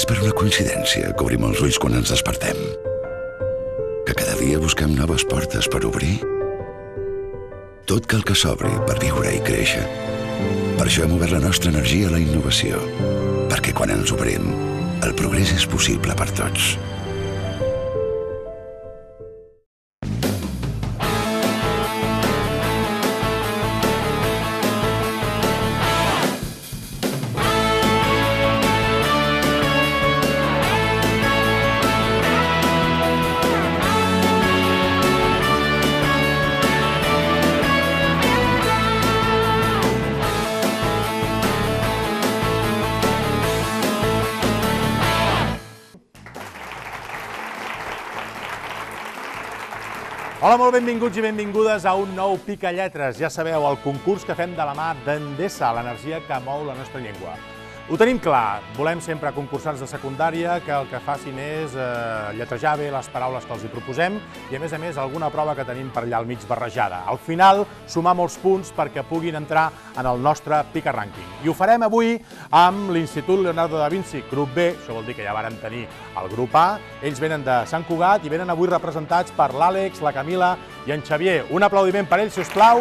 per una coincidència que obrim els ulls quan ens despertem? Que cada dia busquem noves portes per obrir? Tot cal que s'obri per viure i créixer. Per això hem obert la nostra energia a la innovació. Perquè quan ens obrim, el progrés és possible per tots. Hola, molt benvinguts i benvingudes a un nou Picalletres. Ja sabeu, el concurs que fem de la mà d'Endesa, l'energia que mou la nostra llengua. Ho tenim clar, volem sempre concursants de secundària que el que facin és lletrejar bé les paraules que els hi proposem i, a més, alguna prova que tenim per allà al mig barrejada. Al final, sumar molts punts perquè puguin entrar en el nostre Pica Rànquing. I ho farem avui amb l'Institut Leonardo da Vinci, grup B, això vol dir que ja varen tenir el grup A. Ells venen de Sant Cugat i venen avui representats per l'Àlex, la Camila i en Xavier. Un aplaudiment per ells, si us plau.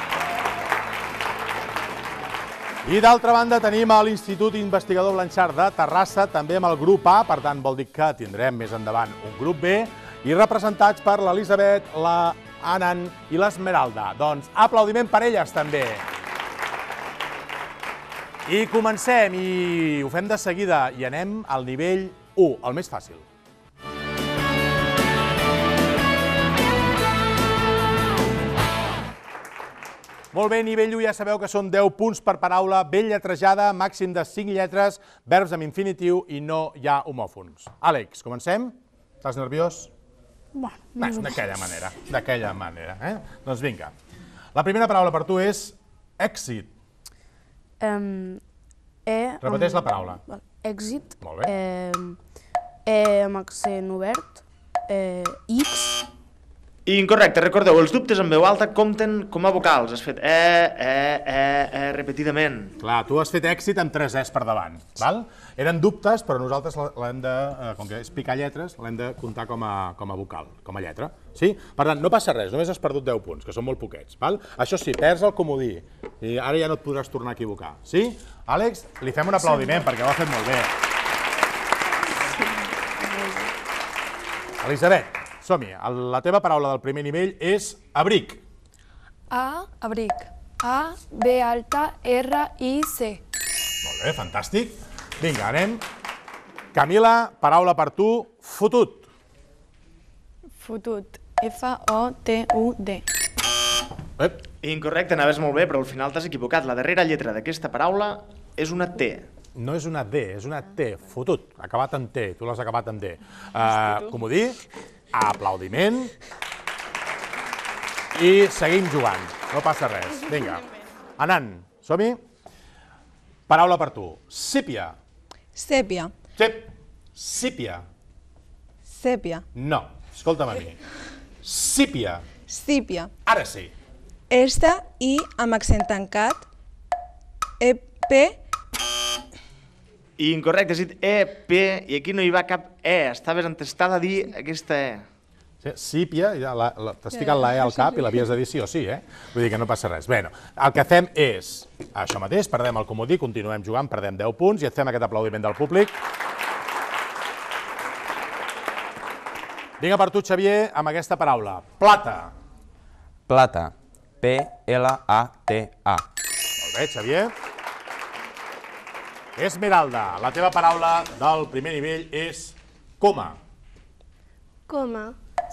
I d'altra banda tenim l'Institut Investigador Blanxart de Terrassa, també amb el grup A, per tant vol dir que tindrem més endavant un grup B, i representats per l'Elisabet, la Anan i l'Esmeralda. Doncs aplaudiment per elles també. I comencem, i ho fem de seguida, i anem al nivell 1, el més fàcil. Molt bé, nivell 1 ja sabeu que són 10 punts per paraula, ben lletrejada, màxim de 5 lletres, verbs amb infinitiu i no hi ha homòfons. Àlex, comencem? Estàs nerviós? D'aquella manera, Doncs vinga. La primera paraula per tu és èxit. Repeteix la paraula. Èxit. Molt bé. Amb accent obert. X. Incorrecte, recordeu, els dubtes en veu alta compten com a vocals. Has fet repetidament. Clar, tu has fet èxit amb 3 es per davant, val? Eren dubtes, però nosaltres l'hem de, com que és picar lletres, l'hem de comptar com a vocal, com a lletra. Sí? Per tant, no passa res, només has perdut 10 punts, que són molt poquets, val? Això sí, perds el comodí, i ara ja no et podràs tornar a equivocar. Sí? Àlex, li fem un aplaudiment, perquè ho ha fet molt bé. Elisabet, som-hi. La teva paraula del primer nivell és abric. Abric. A-B-R-I-C. Molt bé, fantàstic. Vinga, anem. Camila, paraula per tu, fotut. Fotut. F-O-T-U-D. Incorrecte, anaves molt bé, però al final t'has equivocat. La darrera lletra d'aquesta paraula és una T. No és una D, és una T, fotut. Acabat en T, tu l'has acabat en D. Comodí, aplaudiment. I seguim jugant, no passa res. Vinga, Anan, som-hi? Paraula per tu, sípia. Sèpia. Sípia. Sèpia. No, escolta'm a mi. Sípia. Sípia. Ara sí. S-I amb accent tancat. E-P. Incorrecte, has dit E-P i aquí no hi va cap E. Estaves entestada a dir aquesta E. Sípia, t'has ficat la E al cap i l'havies de dir sí o sí, Vull dir que no passa res. Bé, el que fem és això mateix, perdem el comodí, continuem jugant, perdem 10 punts i et fem aquest aplaudiment del públic. Vinga per tu, Xavier, amb aquesta paraula. Plata. Plata. P-L-A-T-A. Molt bé, Xavier. Esmeralda, la teva paraula del primer nivell és coma. Coma.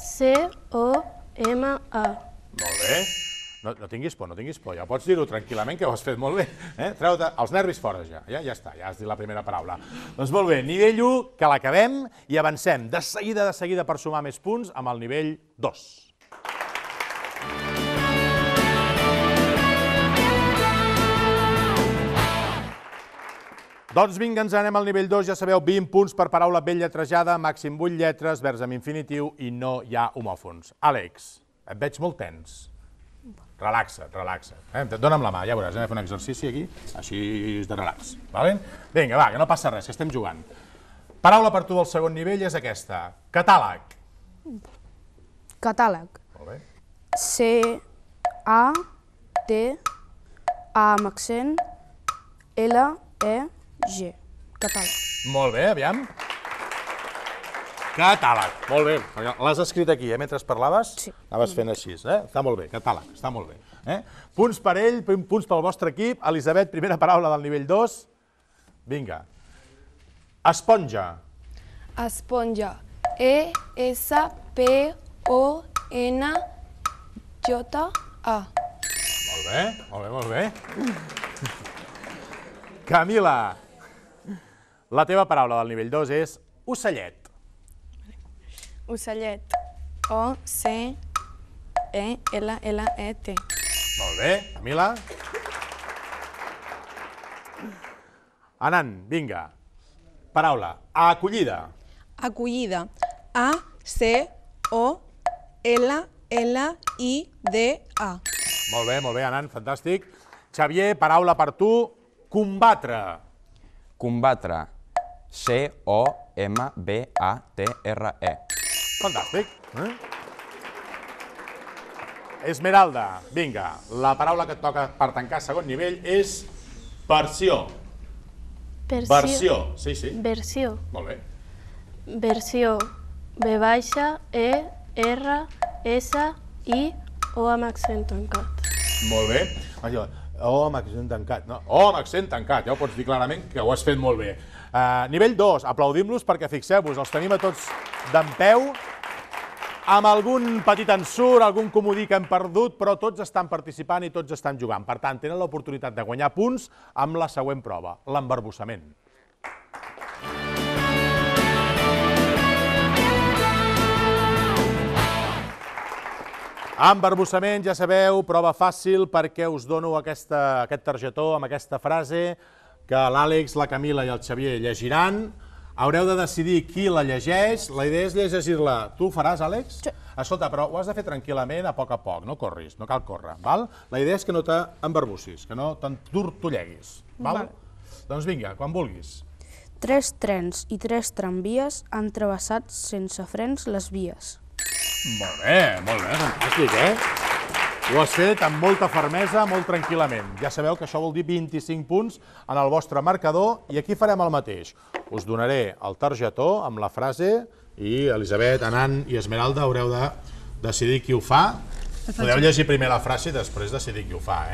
C-O-M-A. Molt bé. No tinguis por, ja pots dir-ho tranquil·lament, que ho has fet molt bé. Treu-te els nervis fora ja, ja està, ja has dit la primera paraula. Doncs molt bé, nivell 1, que l'acabem i avancem de seguida per sumar més punts amb el nivell 2. Doncs vinga, ens anem al nivell 2, ja sabeu, 20 punts per paraula ben lletrejada, màxim 8 lletres, verbs amb infinitiu i no hi ha homòfons. Àlex, et veig molt tens. Relaxa't. Dóna'm la mà, ja veuràs, anem a fer un exercici aquí, així de relax. Vinga, va, que no passa res, que estem jugant. Paraula per tu del segon nivell és aquesta. Catàleg. Catàleg. Molt bé. C-A-T-A amb accent L-E-G. Catàleg. Molt bé, aviam. Catàleg. Molt bé. L'has escrit aquí, mentre parlaves? Sí. Anaves fent així, Està molt bé, catàleg, està molt bé. Punts per ell, punts pel vostre equip. Elisabet, primera paraula del nivell 2. Vinga. Esponja. Esponja. E-S-P-O-N-J-A. Molt bé, molt bé, molt bé. Camila, la teva paraula del nivell 2 és ocellet. Ocellet. O-C-E-L-L-E-T. Molt bé, Camila. Anant, vinga. Paraula, acollida. Acollida. A-C-O-L-L-I-D-A. Molt bé, Anant, fantàstic. Xavier, paraula per tu, combatre. Combatre. C-O-M-B-A-T-R-E. Fantàstic. Esmeralda, vinga, la paraula que et toca per tancar segon nivell és versió. Versió, sí. Versió. Molt bé. Versió. V-E-R-S-I-O amb accent tancat. Molt bé. O amb accent tancat, no? O amb accent tancat, ja ho pots dir clarament que ho has fet molt bé. Nivell 2, aplaudim-los perquè fixeu-vos, els tenim a tots d'empeu, amb algun petit ensurt, algun comodí que hem perdut, però tots estan participant i tots estan jugant. Per tant, tenen l'oportunitat de guanyar punts amb la següent prova, l'embarbussament. Embarbussament, ja sabeu, prova fàcil perquè us dono aquest targetó amb aquesta frase que l'Àlex, la Camila i el Xavier llegiran. Haureu de decidir qui la llegeix. La idea és llegir-la. Tu ho faràs, Àlex? Sí. Escolta, però ho has de fer tranquil·lament, a poc, no corris, no cal córrer, val? La idea és que no t'embarbussis, que no t'entortolleguis, val? Doncs vinga, quan vulguis. 3 trens i 3 tramvies han travessat sense frens les vies. Molt bé, fantàstic, Ho has fet amb molta fermesa, molt tranquil·lament. Ja sabeu que això vol dir 25 punts en el vostre marcador i aquí farem el mateix. Us donaré el targetó amb la frase i Elisabet, Anant i Esmeralda haureu de decidir qui ho fa. Podeu llegir primer la frase i després decidir qui ho fa,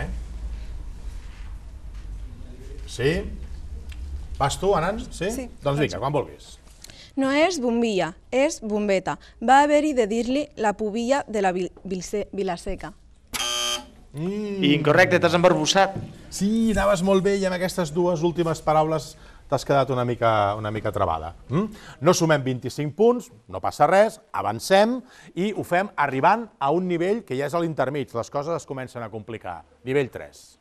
Sí? Vas tu, Anant? Sí? Doncs vinga, quan vulguis. No és bombilla, és bombeta. Va haver-hi de dir-li la pubilla de la Vilaseca. Incorrecte, t'has embarbussat. Sí, anaves molt bé i amb aquestes dues últimes paraules t'has quedat una mica travada. No sumem 25 punts, no passa res, avancem i ho fem arribant a un nivell que ja és a l'intermig. Les coses es comencen a complicar. Nivell 3.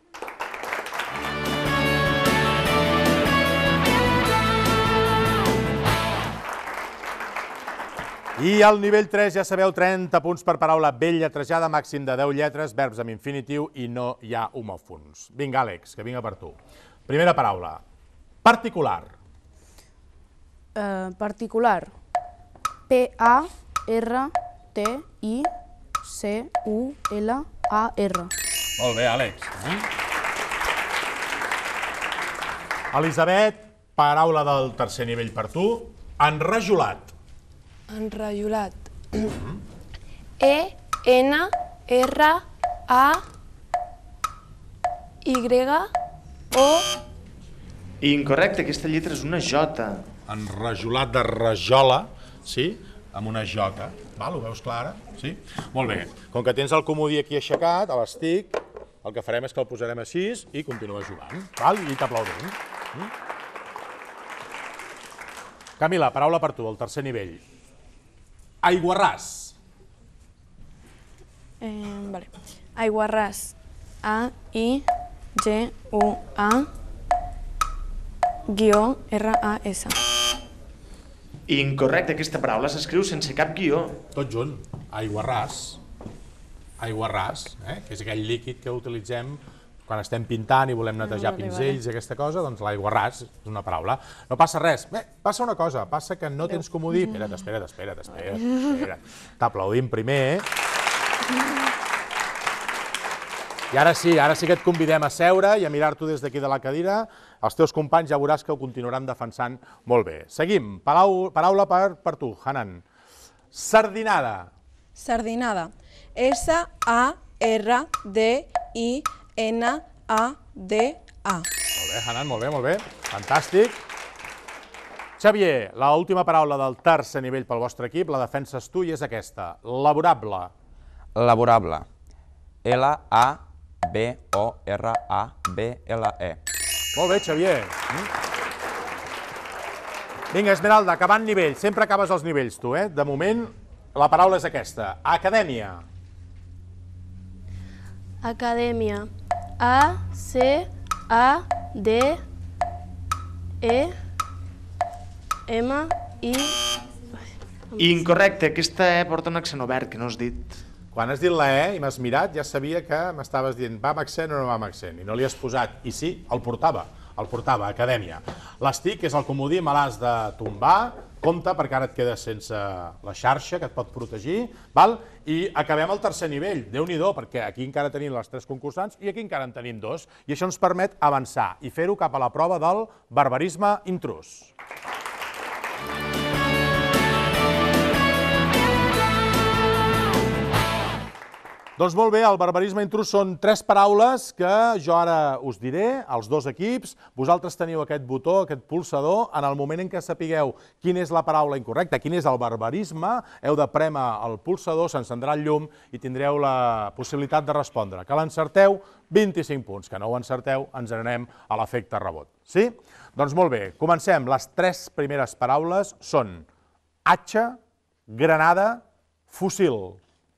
I al nivell 3, ja sabeu, 30 punts per paraula ben lletrejada, màxim de 10 lletres, verbs amb infinitiu i no hi ha homòfons. Vinga, Àlex, que vinga per tu. Primera paraula. Particular. Particular. P-A-R-T-I-C-U-L-A-R. Molt bé, Àlex. Elisabet, paraula del tercer nivell per tu. Enrajolat. Enrajolat. E-N-R-A-Y-O. Incorrecte, aquesta lletra és una J. Enrajolat de rajola, sí? Amb una J. Ho veus clara? Sí? Molt bé. Com que tens el comodí aquí aixecat, a l'estic, el que farem és que el posarem així i continua jugant. I t'aplaudim. Camila, paraula per tu, el tercer nivell. Aiguarràs. Aiguarràs. A-I-G-U-A-R-A-S. Incorrecte, aquesta paraula s'escriu sense cap guió. Tot junt. Aiguarràs. Aiguarràs, que és aquell líquid que utilitzem quan estem pintant i volem netejar pinzells i aquesta cosa, doncs l'aiguarràs és una paraula. No passa res. Bé, passa una cosa, passa que no tens comodí. Espera't. T'aplaudim primer. I ara sí que et convidem a seure i a mirar-t'ho des d'aquí de la cadira. Els teus companys ja veuràs que ho continuaran defensant molt bé. Seguim. Paraula per tu, Hanan. Sardinada. Sardinada. S-A-R-D-I-N-A-D-A. Molt bé, Hanan, molt bé. Fantàstic. Xavier, l'última paraula del tercer nivell pel vostre equip, la defenses tu i és aquesta. Laborable. Laborable. L-A-B-O-R-A-B-L-E. Molt bé, Xavier. Vinga, Esmeralda, acabant nivell. Sempre acabes els nivells, tu, eh? De moment, la paraula és aquesta. Acadèmia. Acadèmia. A-C-A-D-E-M-I... Incorrecte, aquesta E porta un accent obert, que no has dit. Quan has dit la E i m'has mirat, ja sabia que m'estaves dient va amb accent o no va amb accent, i no li has posat. I sí, el portava, acadèmia. L'estic és el comodí, me l'has de tombar, compte perquè ara et quedes sense la xarxa que et pot protegir, val? I acabem el tercer nivell, Déu-n'hi-do, perquè aquí encara tenim les 3 concursants i aquí encara en tenim 2, i això ens permet avançar i fer-ho cap a la prova del barbarisme intrús. Doncs molt bé, el barbarisme intrús són 3 paraules que jo ara us diré, als 2 equips. Vosaltres teniu aquest botó, aquest pulsador. En el moment en què sapigueu quina és la paraula incorrecta, quin és el barbarisme, heu de prémer el pulsador, s'encendrà el llum i tindreu la possibilitat de respondre. Que l'encerteu, 25 punts. Que no ho encerteu, ens anem a l'efecte rebot. Sí? Doncs molt bé, comencem. Les 3 primeres paraules són atxa, granada, fusil.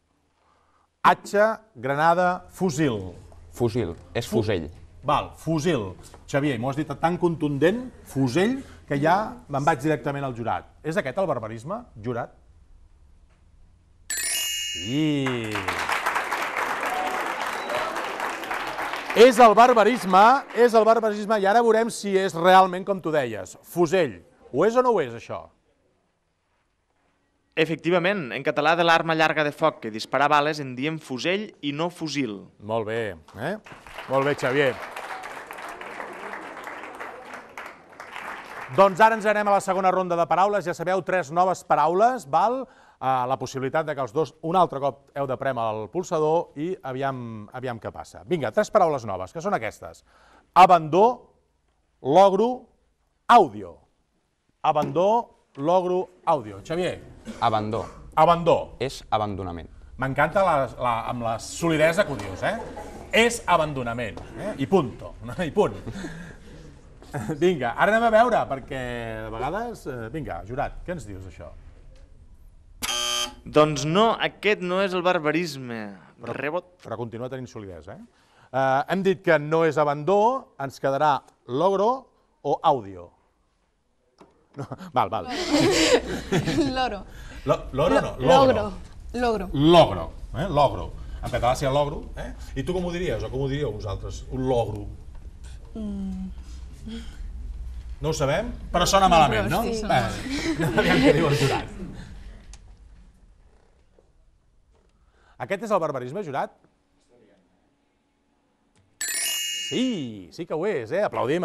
Atxa, granada, fusil. Fusil, és fusell. Val, fusil. Xavier, m'ho has dit tan contundent, fusell, que ja me'n vaig directament al jurat. És aquest el barbarisme, jurat? Sí. És el barbarisme, i ara veurem si és realment com tu deies. Fusell. Ho és o no ho és, això? Efectivament, en català de l'arma llarga de foc que dispara bales en diem fusell i no fusil. Molt bé, eh? Molt bé, Xavier. Doncs ara ens anem a la segona ronda de paraules. Ja sabeu, 3 noves paraules, val? La possibilitat que els 2 un altre cop heu de prémer el pulsador i aviam què passa. Vinga, 3 paraules noves, que són aquestes. Abandó, logro, àudio. Abandó, logro, àudio. Xavier. Abandó. Abandó. És abandonament. M'encanta amb la solidesa que ho dius, eh? És abandonament, i punto, i punt. Vinga, ara anem a veure, perquè de vegades... Vinga, jurat, què ens dius, això? Doncs no, aquest no és el barbarisme. Rebot. Però continua tenint solidesa, eh? Hem dit que no és abandó, ens quedarà logro o àudio. Val. Loro. Loro no, logro. Logro, logro. En català seria logro, eh? I tu com ho diries, o com ho diríeu vosaltres, un logro? No ho sabem? Però sona malament, no? Sí. Aviam què diu el jurat. Aquest és el barbarisme, jurat? Sí que ho és, eh? Aplaudim.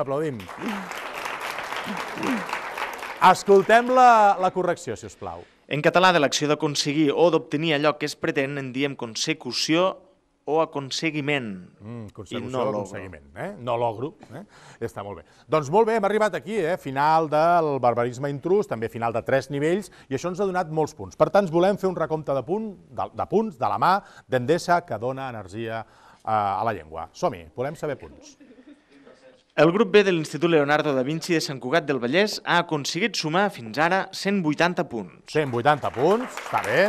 Escoltem la correcció, si us plau. En català, de l'acció d'aconseguir o d'obtenir allò que es pretén, en diem consecució o aconseguiment. Consecució o aconseguiment, no logro. Està molt bé. Doncs molt bé, hem arribat aquí, final del barbarisme intrús, també final de 3 nivells, i això ens ha donat molts punts. Per tant, volem fer un recompte de punts de la mà d'Endesa, que dona energia a la llengua. Som-hi, volem saber punts. El grup B de l'Institut Leonardo da Vinci de Sant Cugat del Vallès ha aconseguit sumar fins ara 180 punts. 180 punts, està bé.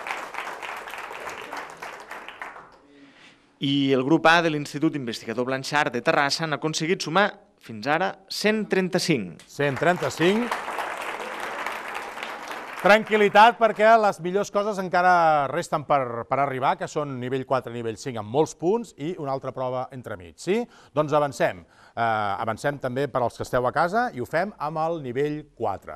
I el grup A de l'Institut Investigador Blanchard de Terrassa han aconseguit sumar fins ara 135. 135. Tranquil·litat, perquè les millors coses encara resten per arribar, que són nivell 4 i nivell 5 amb molts punts i una altra prova entremig, sí? Doncs avancem. Avancem també per als que esteu a casa i ho fem amb el nivell 4.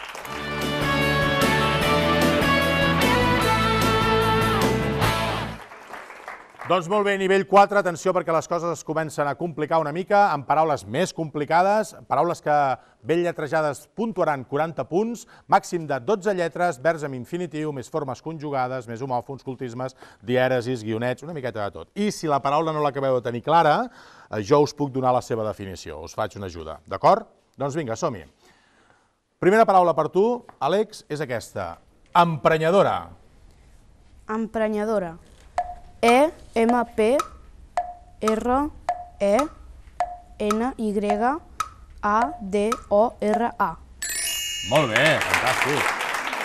Doncs molt bé, nivell 4, atenció perquè les coses es comencen a complicar una mica amb paraules més complicades, paraules que ben lletrejades puntuaran 40 punts, màxim de 12 lletres, verbs amb infinitiu, més formes conjugades, més homòfons, cultismes, dièresis, guionets, una miqueta de tot. I si la paraula no l'acabeu de tenir clara, jo us puc donar la seva definició, us faig una ajuda, d'acord? Doncs vinga, som-hi. Primera paraula per tu, Àlex, és aquesta, emprenyadora. Emprenyadora. E-M-P-R-E-N-Y-A-D-O-R-A. Molt bé, fantàstic.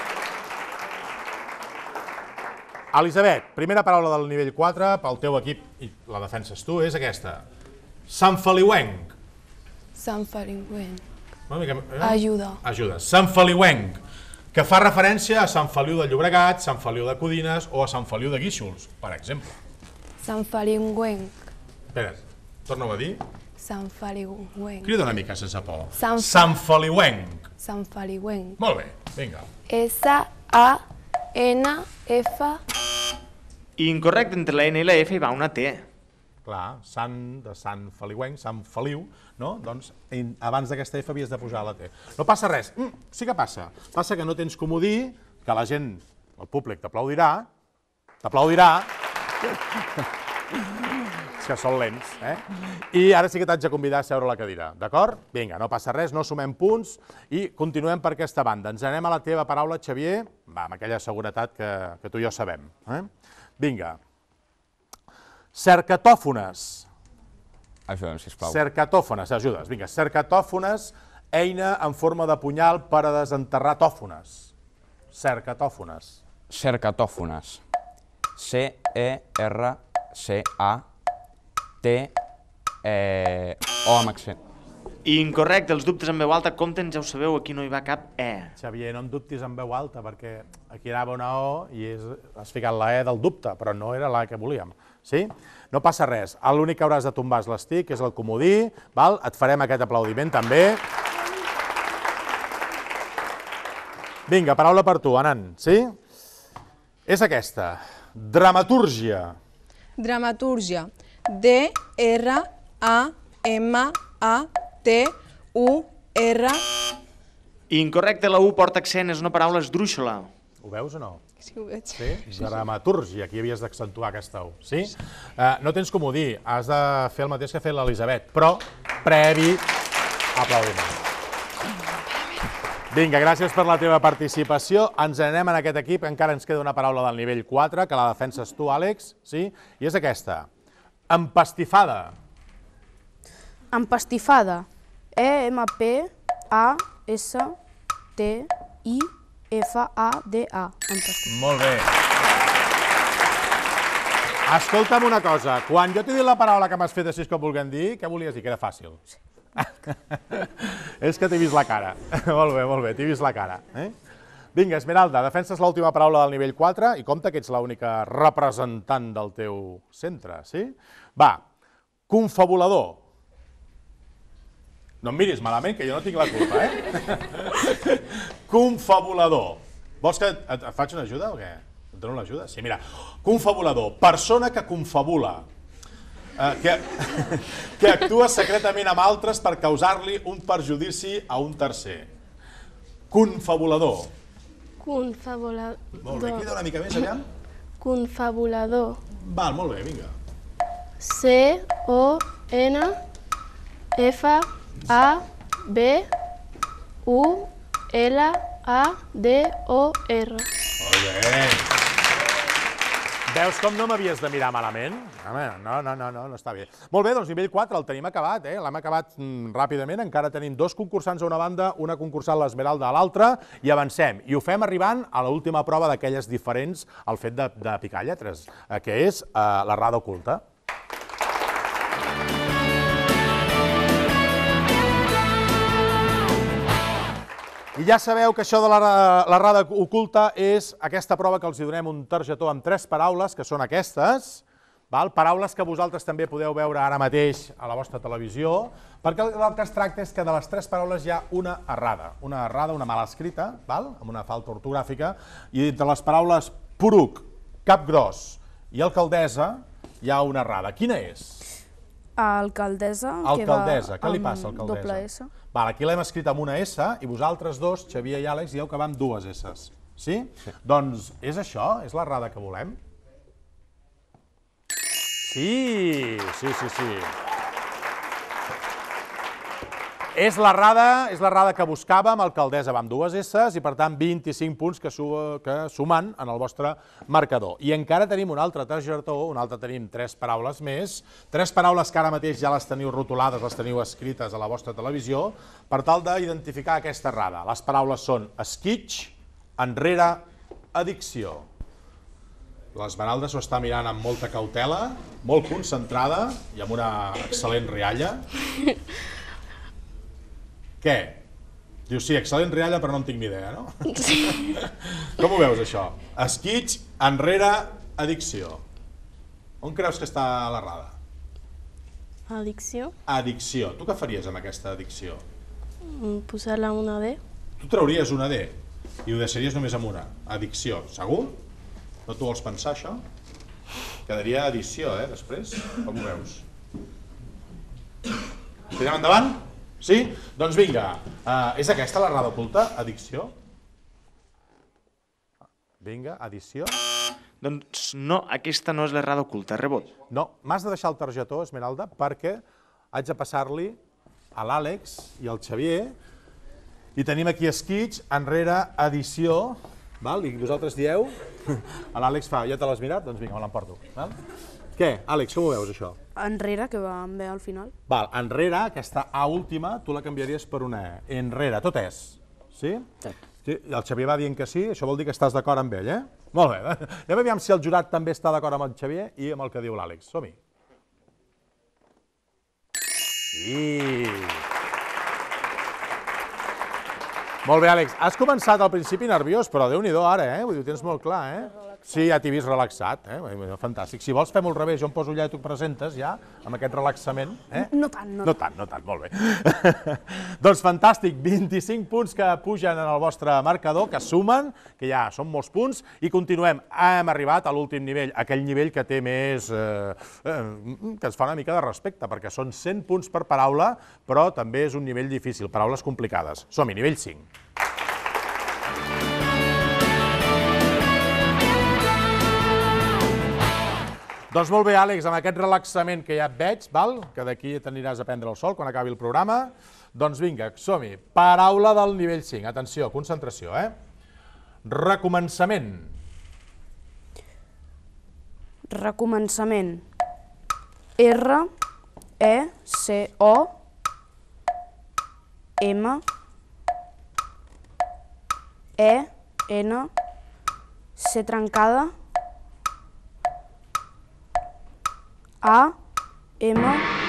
Elisabet, primera paraula del nivell 4 pel teu equip, i la defenses tu, és aquesta. Santfeliuenc. Santfeliuenc. Ajuda. Ajuda. Santfeliuenc, que fa referència a Sant Feliu de Llobregat, Sant Feliu de Codines o a Sant Feliu de Guíxols, per exemple. Santfeliuenc. Espera, torna-ho a dir. Santfeliuenc. Crida una mica sense por. Santfeliuenc. Santfeliuenc. Molt bé, vinga. S-A-N-F. Incorrecte, entre la N i la F hi va una T. Clar, Sant de Sant Feliuenc, Sant Feliu, no? Doncs abans d'aquesta F havies de posar la T. No passa res, sí que passa. Passa que no tens comodí, que la gent, el públic t'aplaudirà, és que són lents, eh? I ara sí que t'haig de convidar a seure a la cadira, d'acord? Vinga, no passa res, no sumem punts i continuem per aquesta banda. Ens anem a la teva paraula, Xavier, va, amb aquella seguretat que tu i jo sabem. Vinga. Cercatòfones. Ajuda'm, sisplau. Cercatòfones, ajudes. Vinga, cercatòfones, eina en forma de punyal per a desenterrar tòfones. Cercatòfones. Cercatòfones. C-E-R-C-A-T-O amb accent. Incorrecte, els dubtes en veu alta compten, ja ho sabeu, aquí no hi va cap E. Xavier, no em dubtis en veu alta, perquè aquí anava una O i has ficat la E del dubte, però no era la que volíem. Sí? No passa res. L'únic que hauràs de tombar és l'estic, és el comodí. Et farem aquest aplaudiment també. Vinga, paraula per tu, Anant. Sí? És aquesta. Dramatúrgia. Dramatúrgia. D-R-A-M-A-T-U-R. Incorrecte, la U porta accent, és una paraula esdrúixola. Ho veus o no? Sí, ho veig. Sí? Dramatúrgia, aquí havies d'accentuar aquesta U. Sí? No tens comodí, has de fer el mateix que ha fet l'Elisabet, però previ aplaudiment. Vinga, gràcies per la teva participació. Ens anem en aquest equip, encara ens queda una paraula del nivell 4, que la defenses tu, Àlex, sí? I és aquesta. Empastifada. Empastifada. E-M-P-A-S-T-I-F-A-D-A. Molt bé. Escolta'm una cosa, quan jo t'he dit la paraula que m'has fet així com vulguem dir, què volies dir? Que era fàcil. És que t'he vist la cara. Molt bé, t'he vist la cara. Vinga, Esmeralda, defenses l'última paraula del nivell 4 i compta que ets l'única representant del teu centre, sí? Va, confabulador. No em miris malament, que jo no tinc la culpa, Confabulador. Vols que et faig una ajuda o què? Et dono l'ajuda? Sí, mira. Confabulador. Persona que confabula. Que actua secretament amb altres per causar-li un perjudici a un tercer. Confabulador. Confabulador. Molt bé, crida una mica més, aviam. Confabulador. Val, molt bé, vinga. C-O-N-F-A-B-U-L-A-D-O-R. Molt bé. Veus com no m'havies de mirar malament? Home, no està bé. Molt bé, doncs nivell 4 el tenim acabat, l'hem acabat ràpidament. Encara tenim dos concursants a una banda, una concursant l'Esmeralda a l'altra, i avancem. I ho fem arribant a l'última prova d'aquelles diferents al fet de picar lletres, que és l'errada oculta. I ja sabeu que això de l'errada oculta és aquesta prova que els donem un targetó amb 3 paraules, que són aquestes, paraules que vosaltres també podeu veure ara mateix a la vostra televisió, perquè el que es tracta és que de les 3 paraules hi ha una errada, una mal escrita, amb una falta ortogràfica, i entre les paraules poruc, capgros i alcaldessa hi ha una errada. Quina és? Alcaldessa, Alcaldessa, què li passa a amb doble alcaldessa? S. Aquí l'hem escrit amb una S i vosaltres dos, Xavier i Àlex, dieu que va amb 2 S. Sí? Doncs és això? És l'errada que volem? Sí. És l'errada que buscàvem, alcaldessa va amb 2 S i per tant 25 punts que sumen en el vostre marcador. I encara tenim un altre targetó, tenim 3 paraules més, 3 paraules que ara mateix ja les teniu rotulades, les teniu escrites a la vostra televisió, per tal d'identificar aquesta errada. Les paraules són esquitx, enrere, addicció. L'Esmeralda s'ho està mirant amb molta cautela, molt concentrada i amb una excel·lent rialla. Què? Diu, sí, excel·lent rialla, però no en tinc ni idea, no? Com ho veus, això? Esquitx, enrere, addicció. On creus que està l'errada? Addicció. Addicció. Tu què faries amb aquesta addicció? Posar-la una D. Tu trauries una D i ho deixaries només amb una. Addicció. Segur? No t'ho vols pensar, això? Quedaria addició, després? Com ho veus? Tirem endavant? Sí? Doncs vinga. És aquesta l'errada oculta? Addicció? Vinga, addició. Doncs no, aquesta no és l'errada oculta, rebot. No, m'has de deixar el targetó, Esmeralda, perquè haig de passar-li a l'Àlex i al Xavier i tenim aquí esquitx, enrere, addició, i vosaltres dieu, l'Àlex fa, ja te l'has mirat? Doncs vinga, me l'emporto. Què, Àlex, com ho veus, això? Enrere, que va amb B al final. Enrere, aquesta A última, tu la canviaries per una E. Enrere, tot és. Sí? Sí. El Xavier va dient que sí, això vol dir que estàs d'acord amb ell, Molt bé, anem a veure si el jurat també està d'acord amb el Xavier i amb el que diu l'Àlex. Som-hi. Sí! Molt bé, Àlex. Has començat al principi nerviós, però Déu-n'hi-do ara, Vull dir, ho tens molt clar, Sí, ja t'hi he vist relaxat, Fantàstic. Si vols, fem-ho al revés. Jo em poso allà i tu presentes, ja, amb aquest relaxament. No tant. No tant, molt bé. Doncs fantàstic, 25 punts que pugen en el vostre marcador, que sumen, que ja són molts punts, i continuem. Hem arribat a l'últim nivell, aquell nivell que té més... que ens fa una mica de respecte, perquè són 100 punts per paraula, però també és un nivell difícil, paraules complicades. Som-hi, nivell 5. Doncs molt bé, Àlex, amb aquest relaxament que ja et veig, que d'aquí t'aniràs a prendre el sol quan acabi el programa, doncs vinga, som-hi. Paraula del nivell 5. Atenció, concentració, Recomençament. Recomençament. R, E, C, O, M, E, N, C trencada, A, M...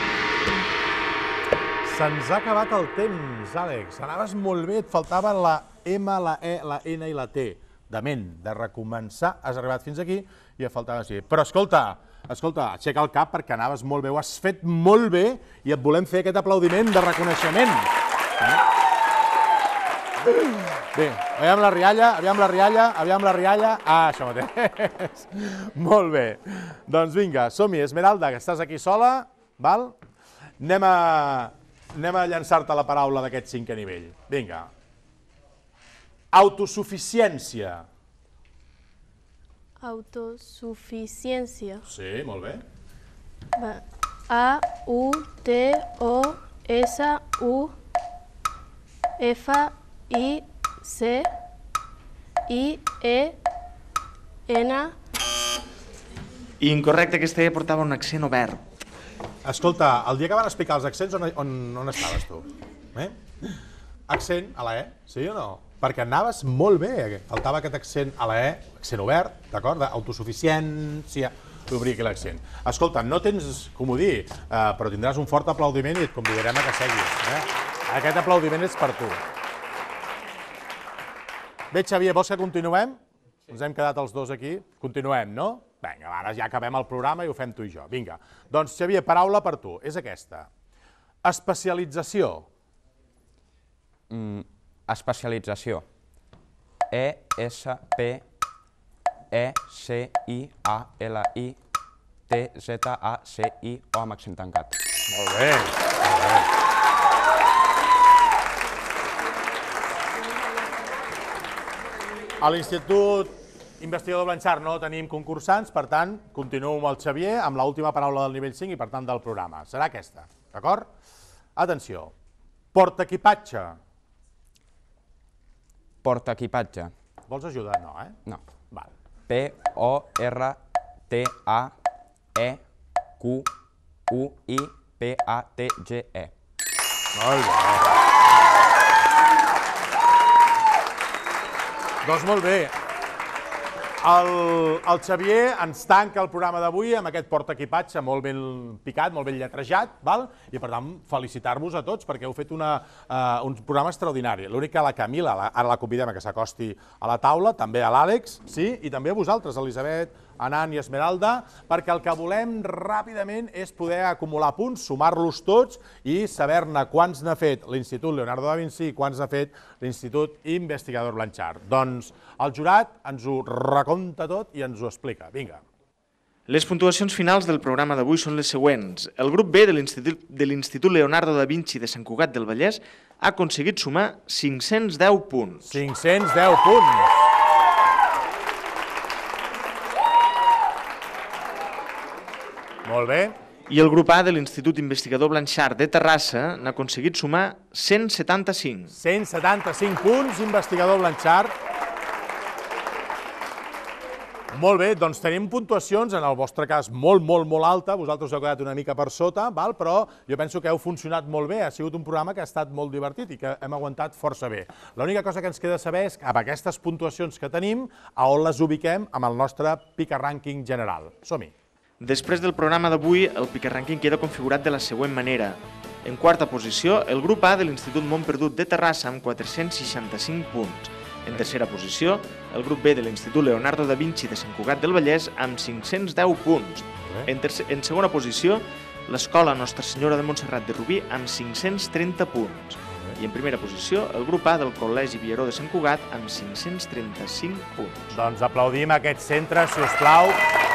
Se'ns ha acabat el temps, Àlex. Anaves molt bé, et faltaven la M, la E, la N i la T. De ment, de recomençar, has arribat fins aquí i et faltava així. Però escolta, aixeca el cap perquè anaves molt bé, ho has fet molt bé i et volem fer aquest aplaudiment de reconeixement. Bé, aviam la rialla. Ah, això mateix. Molt bé. Doncs vinga, som-hi, Esmeralda, que estàs aquí sola, val? Anem a llançar-te la paraula d'aquest 5è nivell. Vinga. Autosuficiència. Autosuficiència. Sí, molt bé. A, U, T, O, S, U, F, I, C, I, E, N... Incorrecte, aquesta E portava un accent obert. Escolta, el dia que van explicar els accents, on estaves tu? Accent a la E, sí o no? Perquè anaves molt bé, faltava aquest accent a la E, accent obert, d'acord? Autosuficiència, d'obrir aquí l'accent. Escolta, no tens comodí, però tindràs un fort aplaudiment i et convidarem a que seguis. Aquest aplaudiment és per tu. Bé, Xavier, vols que continuem? Ens hem quedat els dos aquí. Continuem, no? Vinga, ara ja acabem el programa i ho fem tu i jo. Vinga. Doncs, Xavier, paraula per tu. És aquesta. Especialització. Especialització. E-S-P-E-C-I-A-L-I-T-Z-A-C-I-O amb accent tancat. Molt bé, molt bé. A l'Institut Investigador Blanxart no tenim concursants, per tant, continuo amb el Xavier, amb l'última paraula del nivell 5 i, per tant, del programa. Serà aquesta, d'acord? Atenció. Portaequipatge. Portaequipatge. Vols ajudar? No, eh? No. Val. P-O-R-T-A-E-Q-U-I-P-A-T-G-E. Molt bé. Doncs molt bé. El Xavier ens tanca el programa d'avui amb aquest portaequipatge molt ben picat, molt ben lletrejat, i per tant felicitar-vos a tots perquè heu fet un programa extraordinari. L'únic que la Camila, ara la convidem a que s'acosti a la taula, també a l'Àlex, sí, i també a vosaltres, Elisabet, Anant i Esmeralda, perquè el que volem ràpidament és poder acumular punts, sumar-los tots i saber-ne quants n'ha fet l'Institut Leonardo da Vinci i quants n'ha fet l'Institut Investigador Blanxart. Doncs el jurat ens ho recompta tot i ens ho explica. Vinga. Les puntuacions finals del programa d'avui són les següents. El grup B de l'Institut Leonardo da Vinci de Sant Cugat del Vallès ha aconseguit sumar 510 punts. 510 punts. Molt bé. I el grup A de l'Institut Investigador Blanxart de Terrassa n'ha aconseguit sumar 175. 175 punts, Investigador Blanxart. Molt bé, doncs tenim puntuacions, en el vostre cas molt, molt, molt alta, vosaltres heu quedat una mica per sota, però jo penso que heu funcionat molt bé, ha sigut un programa que ha estat molt divertit i que hem aguantat força bé. L'única cosa que ens queda saber és, amb aquestes puntuacions que tenim, a on les ubiquem amb el nostre pica-rànquing general. Som-hi. Després del programa d'avui, el pica-rànquing queda configurat de la següent manera. En quarta posició, el grup A de l'Institut Montperdut de Terrassa amb 465 punts. En tercera posició, el grup B de l'Institut Leonardo da Vinci de Sant Cugat del Vallès amb 510 punts. En segona posició, l'Escola Nostra Senyora de Montserrat de Rubí amb 530 punts. I en primera posició, el grup A del Col·legi Vieró de Sant Cugat amb 535 punts. Doncs aplaudim aquest centre, si us plau.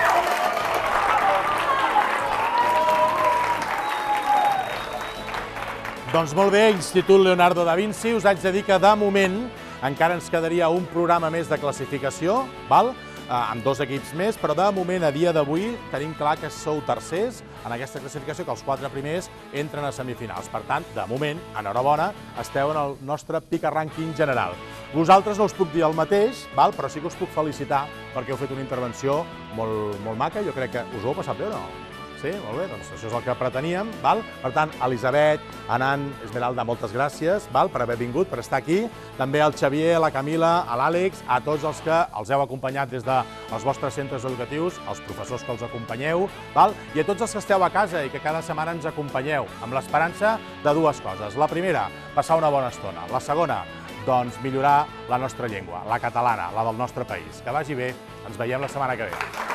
Doncs molt bé, Institut Leonardo da Vinci, us haig de dir que de moment encara ens quedaria un programa més de classificació, amb dos equips més, però de moment, a dia d'avui, tenim clar que sou tercers en aquesta classificació, que els 4 primers entren a semifinals. Per tant, de moment, enhorabona, esteu en el nostre pica-rànquing general. Vosaltres no us puc dir el mateix, però sí que us puc felicitar perquè heu fet una intervenció molt maca. Jo crec que us ho heu passat bé o no? Sí, molt bé, doncs això és el que preteníem. Per tant, Elisabet, Anant, Esmeralda, moltes gràcies per haver vingut, per estar aquí. També al Xavier, a la Camila, a l'Àlex, a tots els que els heu acompanyat des dels vostres centres educatius, als professors que els acompanyeu, i a tots els que esteu a casa i que cada setmana ens acompanyeu, amb l'esperança de dues coses. La primera, passar una bona estona. La segona, doncs millorar la nostra llengua, la catalana, la del nostre país. Que vagi bé, ens veiem la setmana que ve.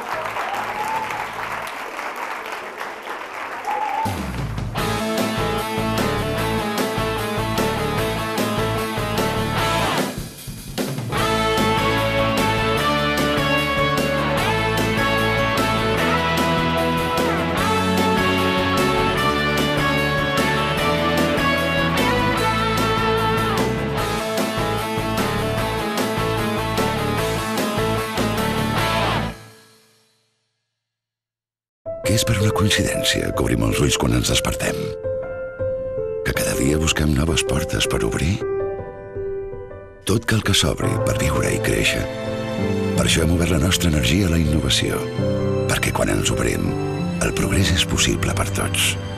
Què és per una coincidència que obrim els ulls quan ens despertem? Que cada dia busquem noves portes per obrir? Tot cal que s'obri per viure i créixer. Per això hem obert la nostra energia a la innovació. Perquè quan ens obrim, el progrés és possible per tots.